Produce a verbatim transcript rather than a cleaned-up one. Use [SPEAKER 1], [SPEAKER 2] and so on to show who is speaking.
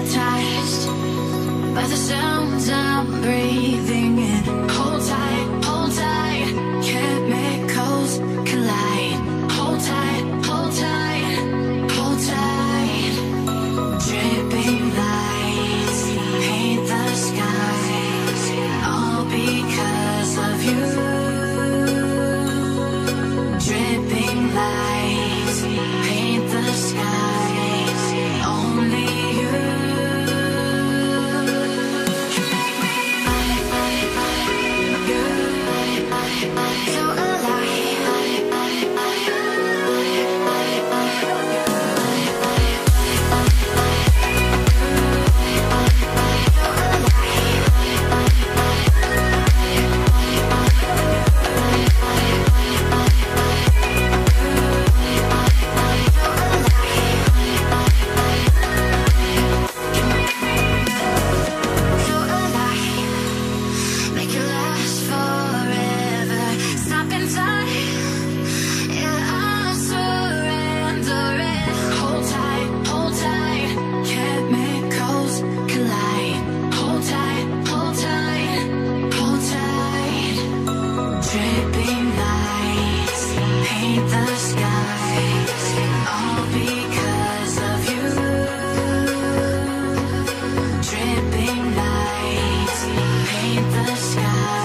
[SPEAKER 1] hypnotized by the sounds I'm breathing in. Hold tight, hold tight, chemicals collide. Hold tight, hold tight, hold tight. Dripping lights paint the skies, all because of you. Dripping lights paint the skies, only you. You make me you, so dripping lights paint the skies, all because of you. Dripping lights paint the skies.